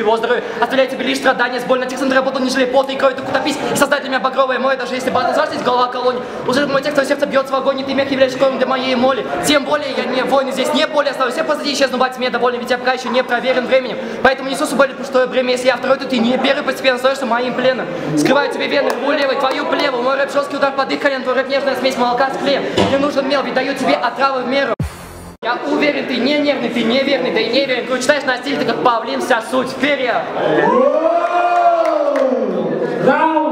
его здоровья. Оставляю тебе лишь страдания, с болью на тех, кто работал, не жалея пота и крови, только утопись и создать для меня багровое море, даже если база здесь голова колонии. Уже мой текст, твое сердце бьется в огонь, и ты мягкий являешься кровью для моей моли. Тем более я не воин, здесь не более оставлю все позади, исчезну, бать, мне доволен, ведь я пока еще не проверен временем. Поэтому несу с собой пустое бремя, если я второй, то ты не первый, постепенно становишься моим пленом. Скрываю тебе вены, рву левой, твою плеву, мой рэп жесткий удар под их колен, твой рэп нежная смесь молока с клеем. Мне нужен мел, ведь даю тебе отравы в меру. Я уверен, ты не нервный, ты неверный, да и неверен. Ты читаешь на стиль, ты как павлин, вся суть в перьях.